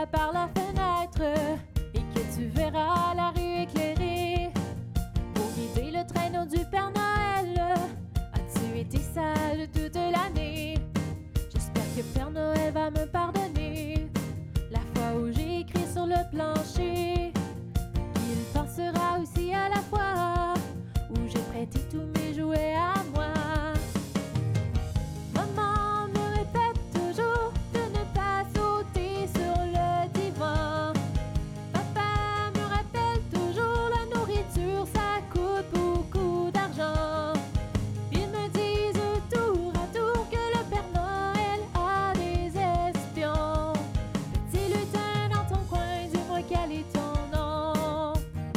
regarderas par la fenêtre et que tu verras la rue éclairée. Pour guider le traîneau du Père Noël, as-tu été sale toute l'année? J'espère que Père Noël va me pardonner la fois où j'ai écrit sur le plancher. Il pensera aussi à la fois où j'ai prêté tous mes jouets à moi. Maman me répète toujours de ne pas sauter sur le divan. Papa me rappelle toujours la nourriture, ça coûte beaucoup d'argent. Ils me disent tour à tour que le Père Noël a des espions. Petit lutin dans ton coin, dis-moi quel est ton nom.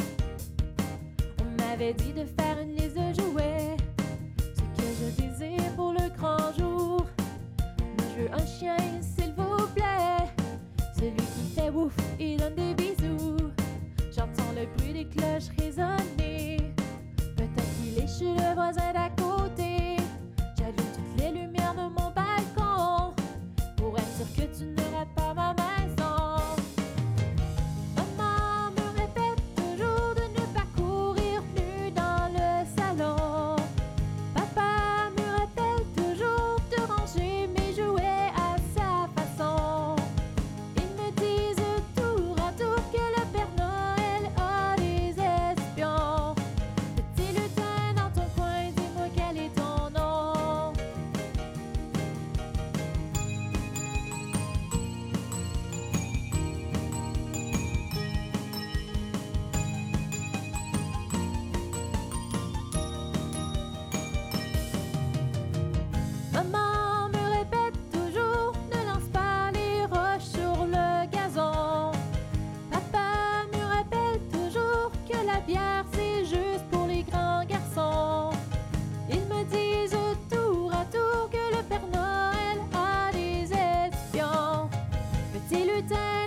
On m'avait dit de faire une liste de jouets, ce que je désire pour le grand jour. Moi je veux un chien, s'il vous plaît, celui qui fait ouf et donne des bisous. J'entends le bruit des cloches résonner, peut-être qu'il est chez le voisin d'à côté. J'allume toutes les lumières de mon balcon pour être sûr que tu ne rates pas ma maison. Maman me répète toujours de ne pas courir nu dans le salon. Papa me rappelle toujours de ranger mes jouets à sa façon. Ils me disent tour à tour que le Père Noël a des espions. Petit lutin dans ton coin, dis-moi quel est ton nom. Maman me répète toujours ne lance pas les roches sur le gazon. Papa me rappelle toujours que la bière c'est juste pour les grands garçons. Ils me disent tour à tour que le Père Noël a des espions. Petit lutin